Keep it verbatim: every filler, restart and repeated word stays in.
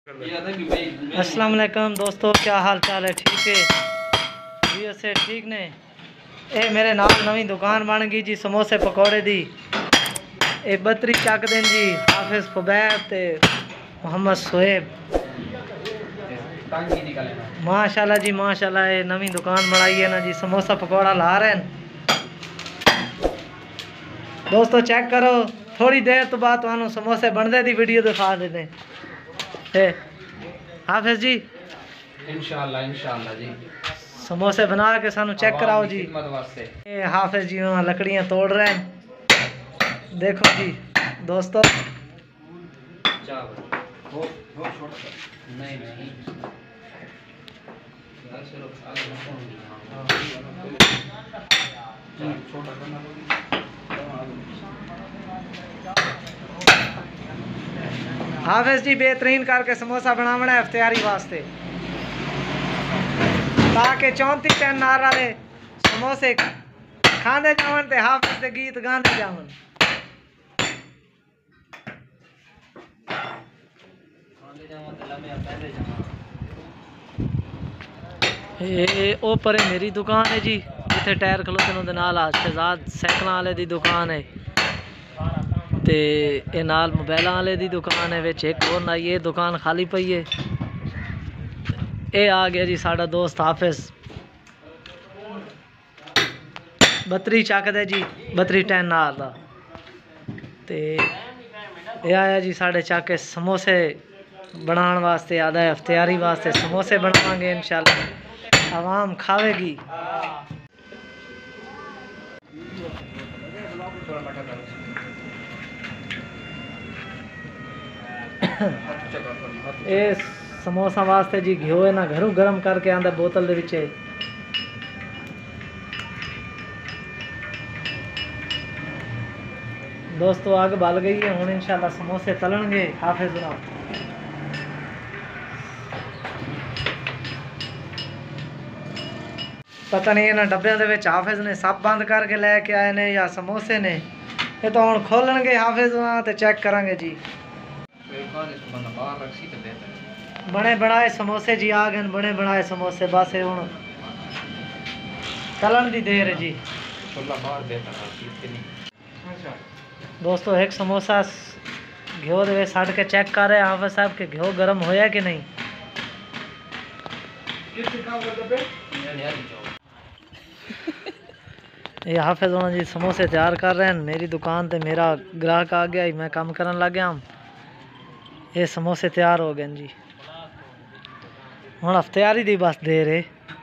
अस्सलाम वालेकुम दोस्तों, क्या हाल चाल है? ठीक है जी, असे ठीक ने। ये मेरे नाल नवी दुकान बन गई जी समोसे पकौड़े दी। ये बतरी चक देन जी हाफिज फुबैब ते मोहम्मद सुहेब। माशाल्लाह जी माशाल्लाह, ये नवी दुकान बनाई है ना जी, समोसा पकौड़ा ला रहे हैं दोस्तों। चेक करो, थोड़ी देर तो बाद तुहानू समोसे बनते दी वीडियो दिखा देने। हाफिज जी इंशाअल्लाह इंशाअल्लाह जी समोसे बना के सानू चेक कराओ जी। ये हाफिज जी वहाँ लकड़ियाँ तोड़ रहे हैं, देखो जी दोस्तों। नहीं नहीं हाफिज जी बेहतरीन करके समोसा बनावना है इफ्तियारी वास्ते, ताकि चौंती टन नार वाले समोसे खाते जावन ते हाफिज के गीत गाते जावन। ये ओ परे मेरी दुकान है जी, जिथे टायर खलोते उहदे नाल शहजाद साइकिल वाले दी दुकान है ते ये नाल मोबाइलों वाले दी दुकान है। विच एक और आई, ये दुकान खाली पई है। ये आ गया जी साडा दोस्त हाफिज बतरी चक दे जी, बतरी टैन नाल दा। ते ये आया जी साढ़े चक समोसे बनाने वास्ते, आदा है इफ्तियारी वास्ते समोसे बनावांगे इंशाल्लाह, आवाम खावेगी। ये समोसा वास्ते जी घ्यो है ना घरों गर्म करके आंदा बोतल दे विच। दोस्तों आग बल गई है, हुण इंशाल्लाह समोसे तलणगे हाफिज ना। पता नहीं इन्हां डब्बियां दे विच हाफिज ने सब बंद करके लैके आए ने या समोसे ने। ये तो हुण खोलणगे हाफिज ना ते चेक करांगे जी। बने बनाए समोसे जी आ गए, बने बनाए समोसे। बस हुण तलन दी देर है जी। दोस्तों एक समोसा घ्यो दे सड़ के चेक कर रहे हैं हाफिज साहब के घ्यो गर्म होया कि नहीं। ये हाफिज होना जी समोसे तैयार कर रहे हैं। मेरी दुकान ते मेरा ग्राहक आ गया, मैं काम करन लग गया। ये समोसे तैयार हो गए जी, हुण इफ्तियारी दी बस देर है।